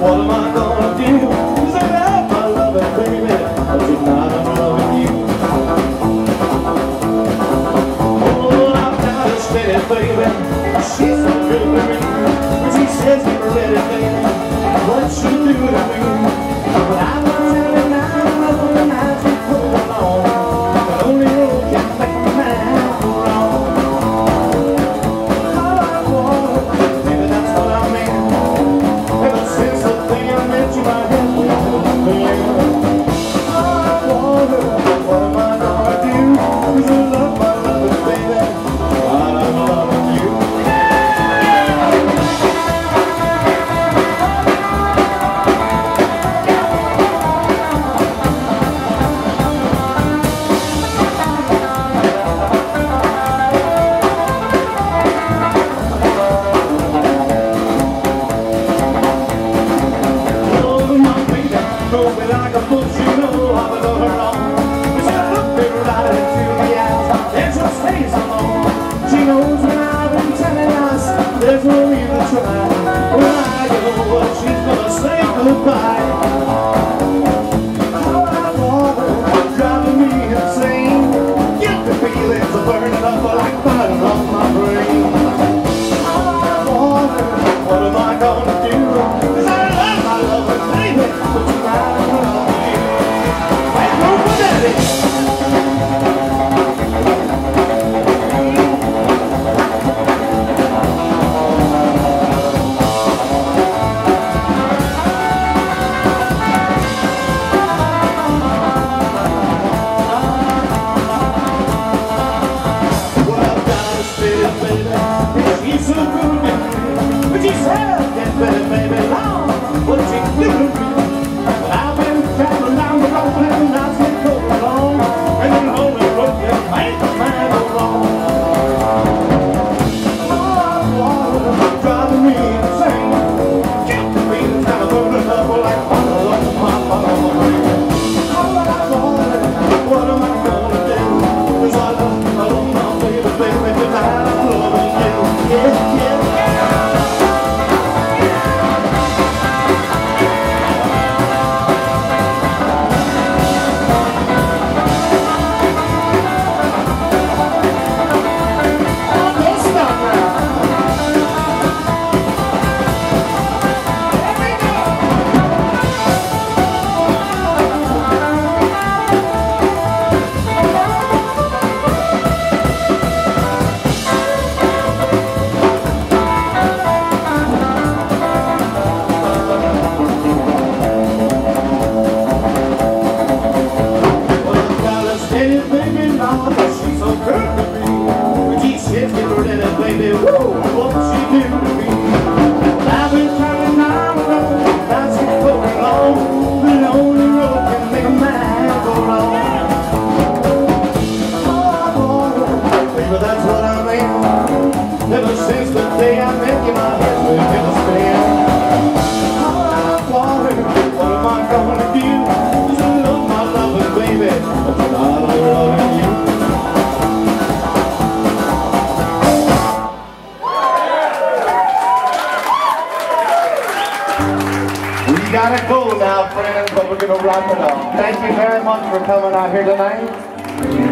What am I gonna do? 'Cause I love my loving baby, but tonight I'm loving you. Oh, I've got a steady baby, she's so good to me. When she says get ready, baby, what she do to me. But I'm not telling now, the nights we put along, but only road can make a man go wrong. All I want, baby, that's what I mean. Ever since the day I met you, my head was clear. All I wonder, what am I gonna do? 'Cause I love my loving baby, while I'm loving you. Throw me like a bush, you know I love her all. She look me right into the eyes and she'll stay so long. She knows when I've been telling us there's no need to try. When I know what she's gonna say goodbye. How I want her, driving me insane. Guilty feelings are burning up like fire on my brain. How I want her, what am I gonna do? 'Cause I love my lover, baby, but tonight I'm loving you. Hey, go for daddy! Well, I've got a steady baby, and she's so good to me. But she's hell get better, baby, long. What she do to me? I've been traveling down the road and the nights get cold along, and the lonely road can make a man go wrong. Oh, water driving me insane. Guilty feelings kind of burning up like fire on my brain. Oh, water, what am I gonna do? 'Cause I love my baby, baby, tonight I'm loving you. Yeah, yeah. Baby, woo, what she do to me? I've been traveling down the road, that's it going long. The lonely road can make a man go wrong. Oh, baby, that's what I mean. Ever since the day I met you, my head will never spin. Oh, water, what am I gonna do? 'Cause I love my loving baby, but tonight I'm loving you. We gotta go now, friends, but we're gonna wrap it up. Thank you very much for coming out here tonight.